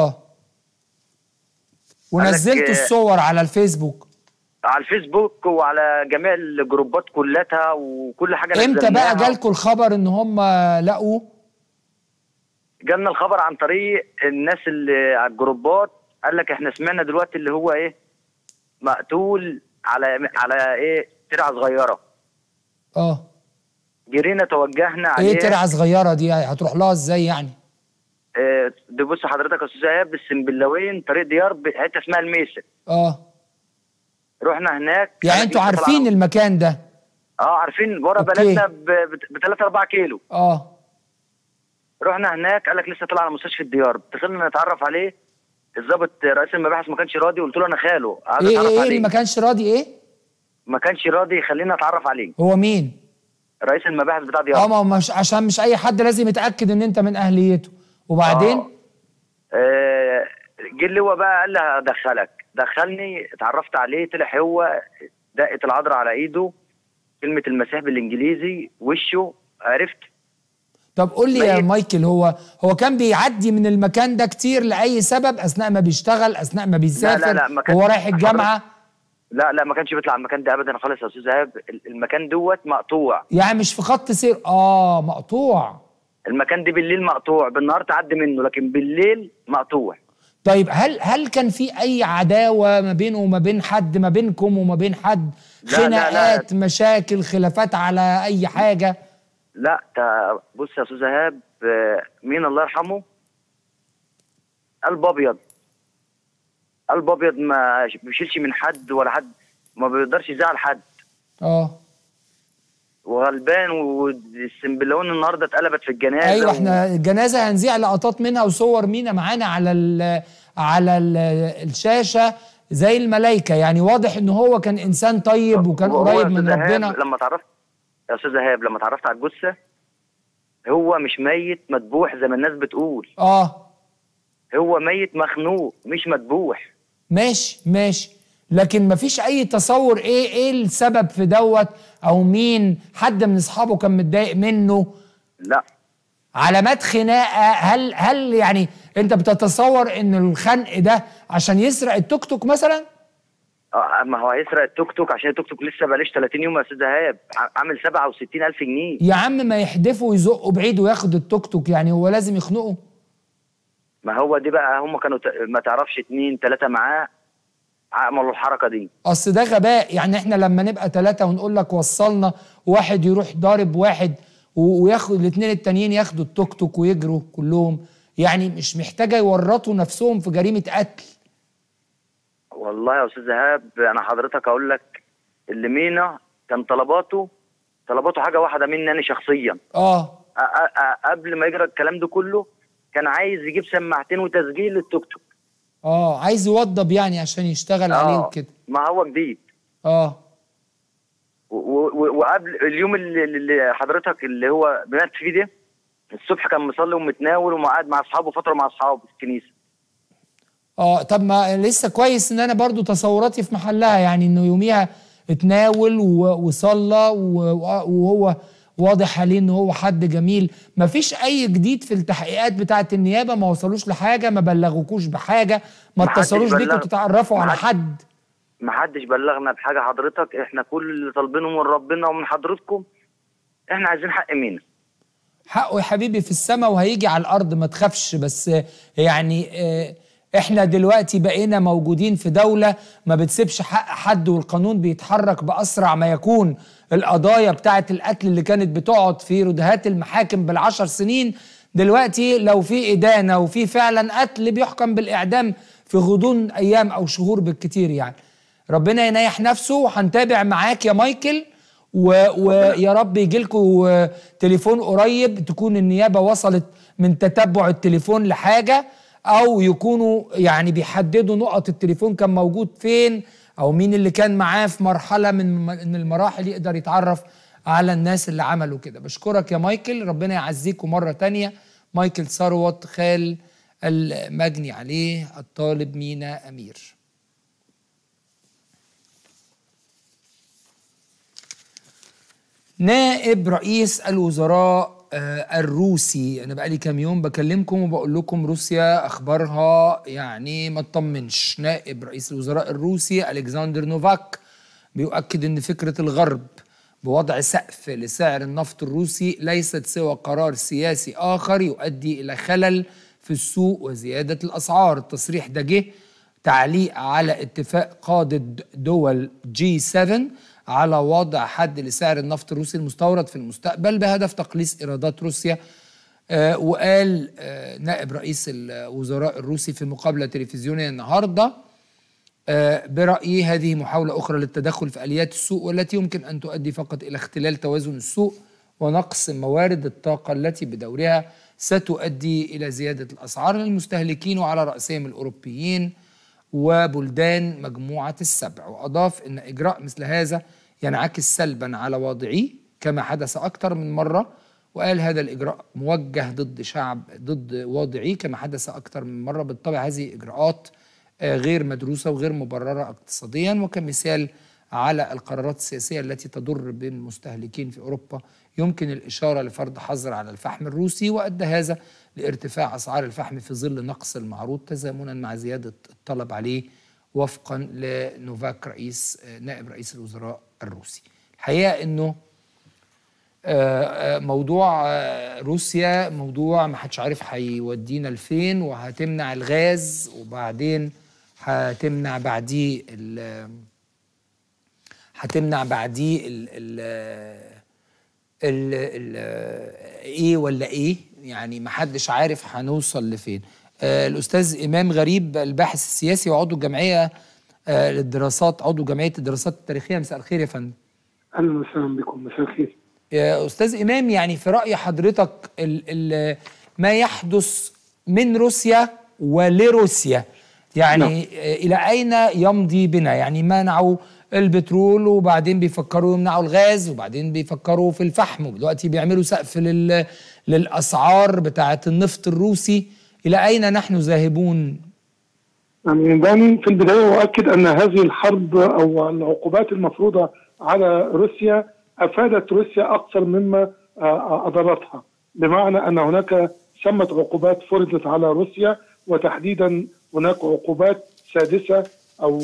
ونزلتوا الصور على الفيسبوك؟ على الفيسبوك وعلى جميع الجروبات كلها وكل حاجه. امتى بقى جالكوا الخبر ان هم لقوا؟ جالنا الخبر عن طريق الناس اللي على الجروبات، قال لك احنا سمعنا دلوقتي اللي هو ايه مقتول على ايه ترعه صغيره. جرينا توجهنا عليه. ايه ترعه صغيره دي؟ هتروح لها ازاي يعني؟ دي بص حضرتك يا استاذ ايهاب، السنبلاوين طريق ديار حته اسمها الميسا. رحنا هناك. يعني انتوا عارفين المكان ده؟ عارفين، ورا بلدنا ب 3-4 كيلو. رحنا هناك، قال لك لسه طالع على مستشفى الديار. دخلنا نتعرف عليه، الضابط رئيس المباحث ما كانش راضي. قلت له انا خاله عايز اتعرف عليه. اللي ما كانش راضي ايه؟ ما كانش راضي يخلينا اتعرف عليه. هو مين؟ رئيس المباحث بتاع ديار. ما مش عشان مش اي حد لازم يتاكد ان انت من اهليته. وبعدين جه اللي هو بقى قال لي هدخلك. دخلني، اتعرفت عليه، طلع هو دقه العذراء على ايده، كلمه المسيح بالانجليزي، وشه، عرفت. طب قول لي يا مايكل، هو كان بيعدي من المكان ده كتير لاي سبب؟ اثناء ما بيشتغل، اثناء ما بيسافر؟ لا هو رايح الجامعه؟ لا ما كانش بيطلع المكان ده ابدا خالص يا استاذ ايهاب. المكان دوت مقطوع، يعني مش في خط سير. مقطوع. المكان ده بالليل مقطوع، بالنهار تعدي منه، لكن بالليل مقطوع. طيب هل كان في اي عداوه ما بينه وما بين حد، ما بينكم وما بين حد؟ خناقات، مشاكل، خلافات على اي حاجه؟ لا بص يا استاذ ايهاب، مين الله يرحمه، قلب ابيض، قلب ابيض، ما بيشيلش من حد ولا حد، ما بيقدرش يزعل حد. وغلبان. والسنبلاوين النهارده اتقلبت في الجنازه. ايوه، احنا الجنازه هنذيع لقطات منها وصور مينا معانا على الشاشه زي الملايكه. يعني واضح ان هو كان انسان طيب وكان قريب من ربنا. لما اتعرفت يا استاذ ايهاب، لما اتعرفت على الجثه، هو مش ميت مذبوح زي ما الناس بتقول. هو ميت مخنوق مش مذبوح. ماشي، لكن مفيش اي تصور ايه السبب في دوت، او مين حد من اصحابه كان متضايق منه؟ لا. علامات خناقه؟ هل يعني انت بتتصور ان الخنق ده عشان يسرق التوك توك مثلا؟ ما هو هيسرق التوك توك عشان التوك توك لسه بقالش 30 يوم يا استاذ ايهاب، عامل 67,000 جنيه. يا عم ما يحدفوا ويزقوا بعيد وياخد التوك توك، يعني هو لازم يخنقه؟ ما هو دي بقى، هم كانوا ما تعرفش 2-3 معاه عملوا الحركه دي. اصل ده غباء. يعني احنا لما نبقى 3 ونقول لك وصلنا، واحد يروح ضارب واحد وياخد الاثنين التانيين ياخدوا التوك توك ويجروا كلهم، يعني مش محتاجه يورطوا نفسهم في جريمه قتل. والله يا استاذ ايهاب، انا حضرتك اقول لك، اللي مينا كان طلباته حاجه واحده مني انا شخصيا. قبل ما يجرى الكلام ده كله، كان عايز يجيب سماعتين وتسجيل للتوك توك. عايز يوضب يعني عشان يشتغل عليه وكده. ما هو جديد. وقبل اليوم اللي حضرتك اللي هو مات فيه ده، الصبح كان مصلي ومتناول وقاعد مع اصحابه فتره مع اصحابه في الكنيسه. طب ما لسه كويس ان انا برضو تصوراتي في محلها، يعني انه يوميها اتناول وصلى، وهو واضح عليه ان هو حد جميل. مفيش اي جديد في التحقيقات بتاعه النيابه؟ ما وصلوش لحاجه؟ ما بلغوكوش بحاجه؟ ما اتصلوش بيكم تتعرفوا على حد؟ ما حدش بلغنا بحاجه حضرتك. احنا كل اللي طالبينه من ربنا ومن حضرتكم احنا عايزين حق مين؟ حقه يا حبيبي في السماء وهيجي على الارض، ما تخافش. بس يعني احنا دلوقتي بقينا موجودين في دولة ما بتسيبش حق حد، والقانون بيتحرك بأسرع ما يكون. القضايا بتاعت القتل اللي كانت بتقعد في ردهات المحاكم بال10 سنين، دلوقتي لو في إدانة وفي فعلا قتل بيحكم بالإعدام في غضون أيام أو شهور بالكتير. يعني ربنا ينيح نفسه، وهنتابع معاك يا مايكل، ويا رب يجيلكوا تليفون قريب تكون النيابة وصلت من تتبع التليفون لحاجة، أو يكونوا يعني بيحددوا نقط التليفون كان موجود فين، أو مين اللي كان معاه في مرحلة من المراحل، يقدر يتعرف على الناس اللي عملوا كده. بشكرك يا مايكل، ربنا يعزيكم مرة تانية. مايكل ثروت، خال المجني عليه الطالب مينا أمير. نائب رئيس الوزراء الروسي، انا بقالي كام يوم بكلمكم وبقول لكم روسيا اخبارها يعني ما تطمنش. نائب رئيس الوزراء الروسي الكسندر نوفاك بيؤكد ان فكرة الغرب بوضع سقف لسعر النفط الروسي ليست سوى قرار سياسي اخر يؤدي الى خلل في السوق وزيادة الاسعار. التصريح ده جه تعليق على اتفاق قادة دول G7 على وضع حد لسعر النفط الروسي المستورد في المستقبل بهدف تقليص إيرادات روسيا. وقال نائب رئيس الوزراء الروسي في مقابلة تلفزيونية النهاردة برأيي هذه محاولة أخرى للتدخل في آليات السوق، والتي يمكن أن تؤدي فقط إلى اختلال توازن السوق ونقص موارد الطاقة التي بدورها ستؤدي إلى زيادة الأسعار للمستهلكين وعلى رأسهم الأوروبيين وبلدان مجموعة السبع. وأضاف أن إجراء مثل هذا ينعكس سلبا على واضعيه كما حدث أكثر من مرة، وقال هذا الإجراء موجه ضد واضعيه كما حدث أكثر من مرة. بالطبع هذه إجراءات غير مدروسة وغير مبررة اقتصاديا، وكمثال على القرارات السياسية التي تضر بالمستهلكين في أوروبا يمكن الإشارة لفرض حظر على الفحم الروسي، وأدى هذا لارتفاع أسعار الفحم في ظل نقص المعروض تزامنا مع زيادة الطلب عليه وفقا لنوفاك نائب رئيس الوزراء الروسي. الحقيقة أنه موضوع روسيا موضوع ما حدش عارف هيودينا لفين، وهتمنع الغاز وبعدين هتمنع بعديه ايه ولا ايه، يعني ما حدش عارف هنوصل لفين. الاستاذ امام غريب الباحث السياسي وعضو الجمعيه عضو جمعيه الدراسات التاريخيه، مساء الخير يا فندم. اهلا وسهلا بكم، مساء الخير. يا استاذ امام، يعني في راي حضرتك ما يحدث من روسيا ولروسيا يعني الى اين يمضي بنا؟ يعني منعوا البترول وبعدين بيفكروا يمنعوا الغاز وبعدين بيفكروا في الفحم ودلوقتي بيعملوا سقف للأسعار بتاعة النفط الروسي. إلى أين نحن ذاهبون؟ يعني دعني في البداية أؤكد أن هذه الحرب أو العقوبات المفروضة على روسيا أفادت روسيا أكثر مما أضرتها، بمعنى أن هناك ثمة عقوبات فرضت على روسيا، وتحديدا هناك عقوبات سادسة أو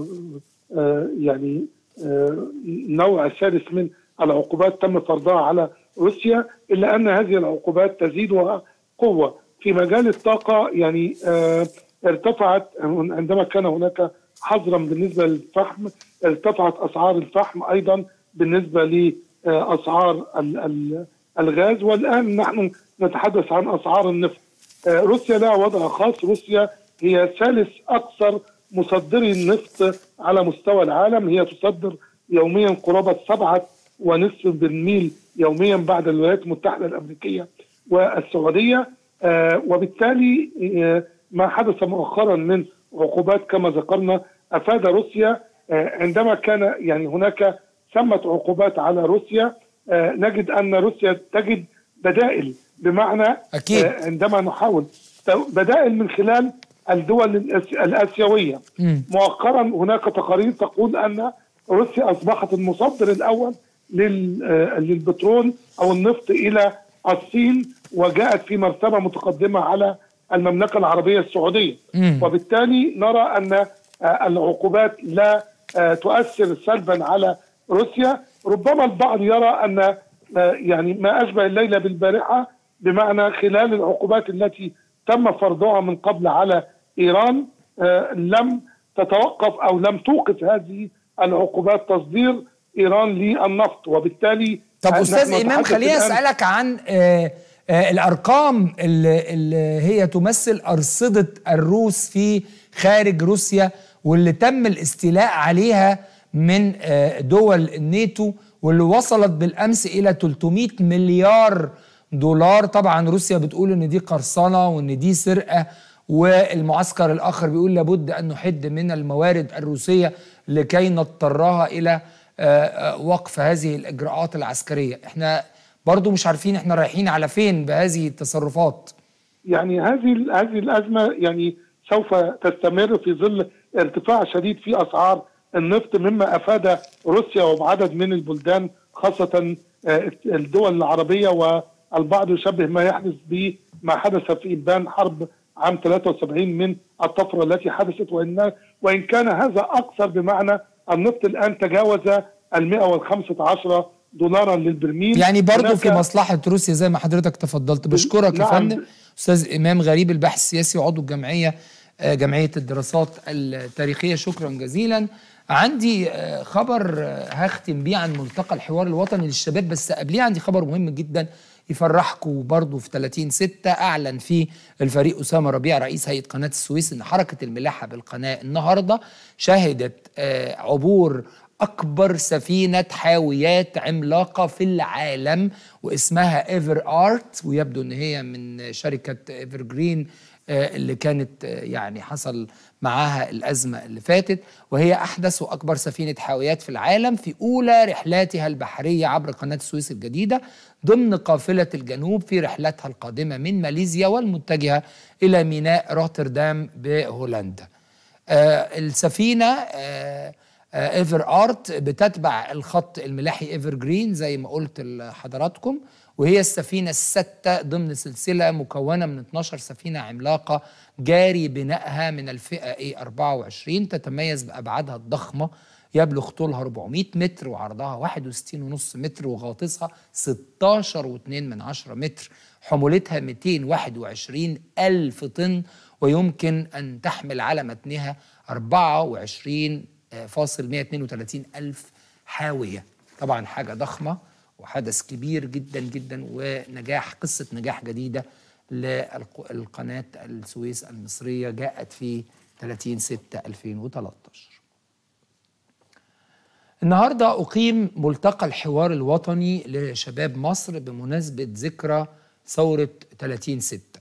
يعني نوع ثالث من العقوبات تم فرضها على روسيا، إلا أن هذه العقوبات تزيدها قوة. في مجال الطاقة يعني ارتفعت عندما كان هناك حظرا بالنسبة للفحم، ارتفعت أسعار الفحم أيضا بالنسبة لأسعار الغاز، والآن نحن نتحدث عن أسعار النفط. روسيا لها وضع خاص، روسيا هي ثالث أكثر مصدري النفط على مستوى العالم، هي تصدر يوميا قرابة 7.5 برميل يوميا بعد الولايات المتحدة الأمريكية والسعودية. وبالتالي ما حدث مؤخرا من عقوبات كما ذكرنا أفاد روسيا. عندما كان يعني هناك ثمة عقوبات على روسيا، نجد أن روسيا تجد بدائل، بمعنى أكيد. عندما نحاول بدائل من خلال الدول الآسيوية. مؤخرا هناك تقارير تقول أن روسيا أصبحت المصدر الأول للبترول أو النفط إلى الصين، وجاءت في مرتبة متقدمة على المملكة العربية السعودية. وبالتالي نرى أن العقوبات لا تؤثر سلبا على روسيا. ربما البعض يرى أن يعني ما أشبه الليلة بالبارحة، بمعنى خلال العقوبات التي تم فرضها من قبل على إيران لم تتوقف أو لم توقف هذه العقوبات تصدير إيران للنفط، وبالتالي طب أستاذ إمام خليني أسألك عن الأرقام اللي هي تمثل أرصدة الروس في خارج روسيا واللي تم الاستيلاء عليها من دول الناتو، واللي وصلت بالأمس إلى 300 مليار دولار. طبعا روسيا بتقول إن دي قرصنة وإن دي سرقة، والمعسكر الآخر بيقول لابد أن نحد من الموارد الروسية لكي نضطرها إلى وقف هذه الإجراءات العسكرية. احنا برضو مش عارفين احنا رايحين على فين بهذه التصرفات. يعني هذه الأزمة يعني سوف تستمر في ظل ارتفاع شديد في أسعار النفط، مما أفاد روسيا وعدد من البلدان خاصة الدول العربية، والبعض يشبه ما يحدث بما حدث في إبان حرب عام 73 من الطفرة التي حدثت، وإن كان هذا أكثر، بمعنى النفط الآن تجاوز 115 دولارا للبرميل. يعني برضو في مصلحة روسيا زي ما حضرتك تفضلت. بشكرك يا فندم أستاذ إمام غريب، الباحث السياسي وعضو جمعية الدراسات التاريخية، شكرا جزيلا. عندي خبر هختم بيه عن ملتقى الحوار الوطني للشباب، بس قبليه عندي خبر مهم جدا يفرحكم برضو. في 30/6 أعلن فيه الفريق أسامة ربيع رئيس هيئة قناة السويس إن حركة الملاحة بالقناة النهاردة شهدت عبور أكبر سفينة حاويات عملاقة في العالم، واسمها ايفر ارت، ويبدو ان هي من شركة ايفر جرين اللي كانت يعني حصل معاها الأزمة اللي فاتت، وهي أحدث وأكبر سفينة حاويات في العالم في أولى رحلاتها البحرية عبر قناة السويس الجديدة ضمن قافلة الجنوب في رحلتها القادمة من ماليزيا والمتجهة إلى ميناء روتردام بهولندا. السفينة ايفر ارت بتتبع الخط الملاحي ايفر جرين زي ما قلت لحضراتكم، وهي السفينة السادسة ضمن سلسلة مكونة من 12 سفينة عملاقة جاري بنائها من الفئة A24، تتميز بأبعادها الضخمة، يبلغ طولها 400 متر وعرضها 61.5 متر وغاطسها 16.2 متر، حمولتها 221 ألف طن، ويمكن أن تحمل على متنها 24.132 ألف حاوية. طبعا حاجة ضخمة وحدث كبير جدا جدا، ونجاح قصة نجاح جديدة للقناة السويس المصرية جاءت في 30/6/2013. النهاردة أقيم ملتقى الحوار الوطني لشباب مصر بمناسبة ذكرى ثورة 30/6،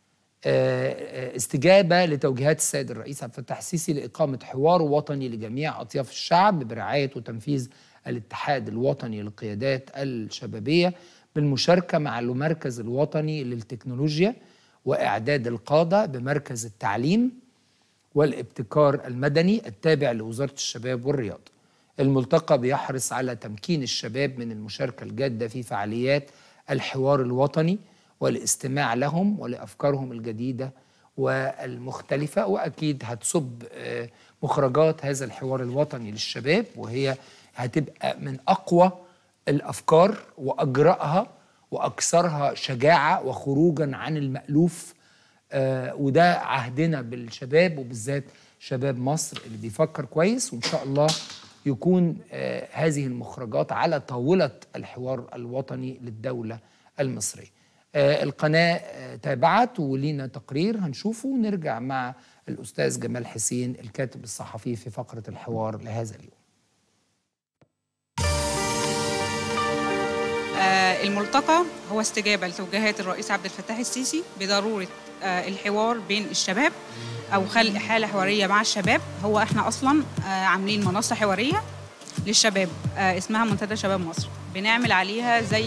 استجابة لتوجيهات السيد الرئيس عبد الفتاح السيسي لإقامة حوار وطني لجميع أطياف الشعب برعاية وتنفيذ الاتحاد الوطني للقيادات الشبابية بالمشاركة مع المركز الوطني للتكنولوجيا وإعداد القادة بمركز التعليم والابتكار المدني التابع لوزارة الشباب والرياضة. الملتقى بيحرص على تمكين الشباب من المشاركة الجادة في فعاليات الحوار الوطني والاستماع لهم ولأفكارهم الجديدة والمختلفة، وأكيد هتصب مخرجات هذا الحوار الوطني للشباب، وهي هتبقى من أقوى الأفكار وأجرأها وأكثرها شجاعة وخروجا عن المألوف، وده عهدنا بالشباب وبالذات شباب مصر اللي بيفكر كويس، وإن شاء الله يكون هذه المخرجات على طاولة الحوار الوطني للدولة المصرية. القناة تابعت ولينا تقرير هنشوفه ونرجع مع الأستاذ جمال حسين الكاتب الصحفي في فقرة الحوار لهذا اليوم. الملتقى هو استجابة لتوجيهات الرئيس عبد الفتاح السيسي بضرورة الحوار بين الشباب أو خلق حالة حوارية مع الشباب. هو احنا أصلا عاملين منصة حوارية للشباب اسمها منتدى شباب مصر، بنعمل عليها زي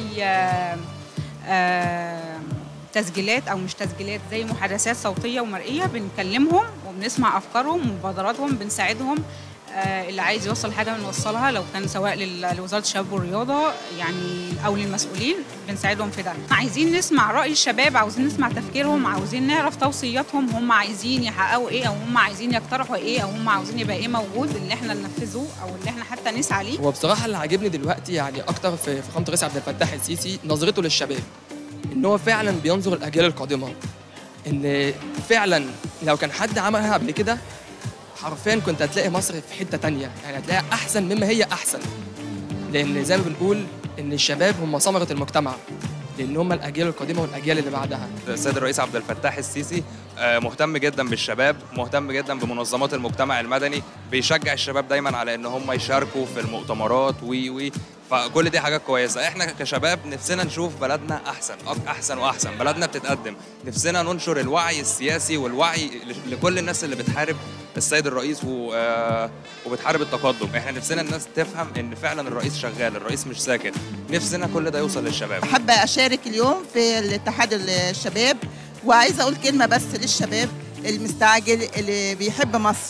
تسجيلات أو مش تسجيلات، زي محادثات صوتية ومرئية، بنكلمهم وبنسمع أفكارهم ومبادراتهم، بنساعدهم اللي عايز يوصل حاجه بنوصلها، لو كان سواء لوزاره الشباب والرياضه يعني او للمسؤولين بنساعدهم في ده. عايزين نسمع راي الشباب، عاوزين نسمع تفكيرهم، عاوزين نعرف توصياتهم، هم عايزين يحققوا ايه او هم عايزين يقترحوا ايه او هم عاوزين يبقى ايه موجود اللي احنا ننفذه او اللي احنا حتى نسعى ليه. هو بصراحه اللي عاجبني دلوقتي يعني اكتر في فخامه الرئيس عبد الفتاح السيسي نظرته للشباب، ان هو فعلا بينظر الاجيال القادمه، ان فعلا لو كان حد عملها قبل كده حرفيا كنت هتلاقي مصر في حته تانية، يعني هتلاقيها احسن مما هي احسن، لان زي ما بنقول ان الشباب هم ثمره المجتمع، لان هم الاجيال القادمه والاجيال اللي بعدها. السيد الرئيس عبد الفتاح السيسي مهتم جدا بالشباب، مهتم جدا بمنظمات المجتمع المدني، بيشجع الشباب دايما على ان هم يشاركوا في المؤتمرات فكل دي حاجات كويسه. احنا كشباب نفسنا نشوف بلدنا احسن واحسن، بلدنا بتتقدم، نفسنا ننشر الوعي السياسي والوعي لكل الناس اللي بتحارب السيد الرئيس وبتحارب التقدم. احنا نفسنا الناس تفهم ان فعلا الرئيس شغال، الرئيس مش ساكت، نفسنا كل ده يوصل للشباب. حابه اشارك اليوم في الاتحاد الشباب، وعايزه اقول كلمه بس للشباب المستعجل اللي بيحب مصر.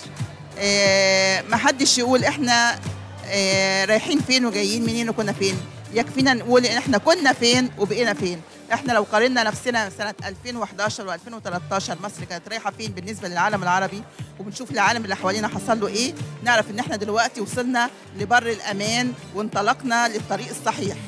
ما حدش يقول احنا رايحين فين وجايين منين وكنا فين، يكفينا نقول ان احنا كنا فين وبقينا فين. احنا لو قارنا نفسنا سنه 2011 و2013 مصر كانت رايحه فين بالنسبه للعالم العربي، وبنشوف العالم اللي حوالينا حصل له ايه، نعرف ان احنا دلوقتي وصلنا لبر الامان وانطلقنا للطريق الصحيح.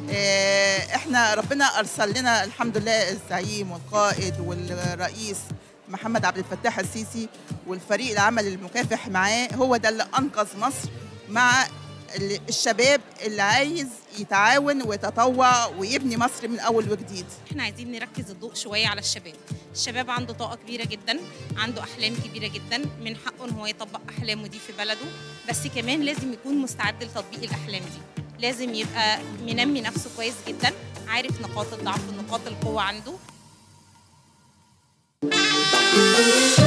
احنا ربنا ارسل لنا الحمد لله الزعيم والقائد والرئيس محمد عبد الفتاح السيسي والفريق العمل المكافح معاه، هو ده اللي انقذ مصر مع الشباب اللي عايز يتعاون ويتطوع ويبني مصر من اول وجديد. احنا عايزين نركز الضوء شويه على الشباب. الشباب عنده طاقه كبيره جدا، عنده احلام كبيره جدا، من حقه ان هو يطبق احلامه دي في بلده، بس كمان لازم يكون مستعد لتطبيق الاحلام دي، لازم يبقى منمي نفسه كويس جدا، عارف نقاط الضعف ونقاط القوه عنده.